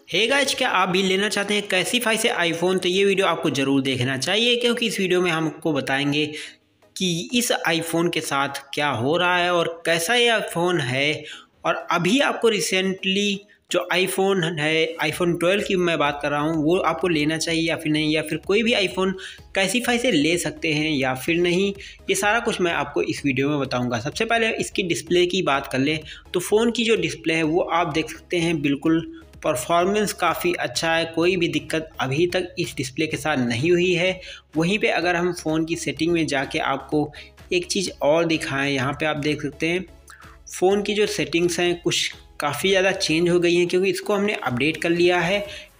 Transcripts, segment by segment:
Hey guys, क्या आप भी लेना चाहते हैं कैसीफाई से आईफोन? तो ये वीडियो आपको ज़रूर देखना चाहिए, क्योंकि इस वीडियो में हम आपको बताएंगे कि इस आईफोन के साथ क्या हो रहा है और कैसा ये आईफोन है। और अभी आपको रिसेंटली जो आईफोन है, आईफोन 12 की मैं बात कर रहा हूँ, वो आपको लेना चाहिए या फिर नहीं, या फिर कोई भी आईफोन कैसीफाई से ले सकते हैं या फिर नहीं, ये सारा कुछ मैं आपको इस वीडियो में बताऊंगा। सबसे पहले इसकी डिस्प्ले की बात कर लें तो फ़ोन की जो डिस्प्ले है वो आप देख सकते हैं, बिल्कुल परफॉर्मेंस काफ़ी अच्छा है, कोई भी दिक्कत अभी तक इस डिस्प्ले के साथ नहीं हुई है। वहीं पे अगर हम फ़ोन की सेटिंग में जाके आपको एक चीज़ और दिखाएं, यहाँ पे आप देख सकते हैं फ़ोन की जो सेटिंग्स हैं कुछ काफ़ी ज़्यादा चेंज हो गई हैं, क्योंकि इसको हमने अपडेट कर लिया है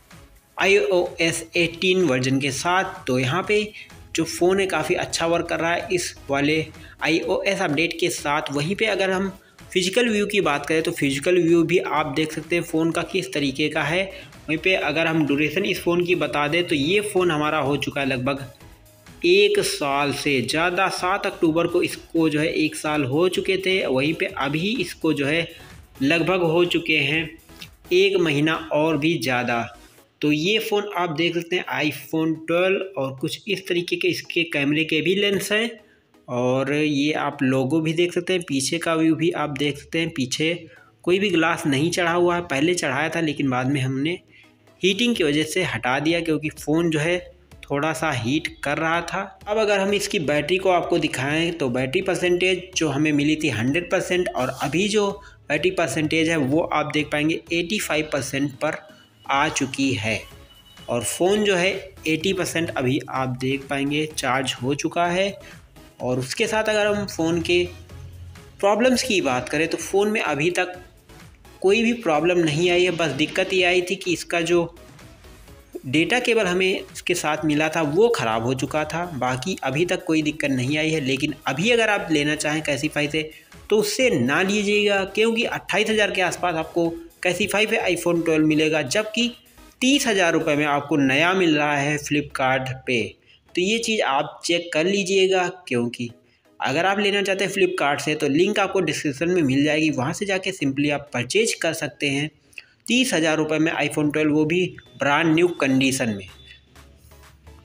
iOS 18 वर्जन के साथ। तो यहाँ पे जो फ़ोन है काफ़ी अच्छा वर्क कर रहा है इस वाले iOS अपडेट के साथ। वहीं पे अगर हम फिजिकल व्यू की बात करें तो फिजिकल व्यू भी आप देख सकते हैं फ़ोन का किस तरीके का है। वहीं पे अगर हम ड्यूरेशन इस फ़ोन की बता दें तो ये फ़ोन हमारा हो चुका है लगभग 1 साल से ज़्यादा। 7 अक्टूबर को इसको जो है 1 साल हो चुके थे। वहीं पे अभी इसको जो है लगभग हो चुके हैं 1 महीना और भी ज़्यादा। तो ये फ़ोन आप देख सकते हैं आईफोन 12, और कुछ इस तरीके के इसके कैमरे के भी लेंस हैं। और ये आप लोगो भी देख सकते हैं, पीछे का व्यू भी आप देख सकते हैं। पीछे कोई भी ग्लास नहीं चढ़ा हुआ है, पहले चढ़ाया था लेकिन बाद में हमने हीटिंग की वजह से हटा दिया, क्योंकि फ़ोन जो है थोड़ा सा हीट कर रहा था। अब अगर हम इसकी बैटरी को आपको दिखाएं तो बैटरी परसेंटेज जो हमें मिली थी 100%, और अभी जो बैटरी परसेंटेज है वो आप देख पाएंगे 85% पर आ चुकी है। और फ़ोन जो है 80% अभी आप देख पाएंगे चार्ज हो चुका है। और उसके साथ अगर हम फ़ोन के प्रॉब्लम्स की बात करें तो फ़ोन में अभी तक कोई भी प्रॉब्लम नहीं आई है। बस दिक्कत ये आई थी कि इसका जो डेटा केबल हमें इसके साथ मिला था वो ख़राब हो चुका था। बाकी अभी तक कोई दिक्कत नहीं आई है। लेकिन अभी अगर आप लेना चाहें कैसीफाई से तो उससे ना लीजिएगा, क्योंकि 28,000 के आसपास आपको कैसीफाई पे आईफोन 12 मिलेगा, जबकि 30,000 रुपये में आपको नया मिल रहा है फ्लिपकार्ट पे। तो ये चीज़ आप चेक कर लीजिएगा, क्योंकि अगर आप लेना चाहते हैं फ्लिपकार्ट से तो लिंक आपको डिस्क्रिप्शन में मिल जाएगी, वहाँ से जाके सिंपली आप परचेज कर सकते हैं 30,000 रुपये में आईफोन 12, वो भी ब्रांड न्यू कंडीशन में।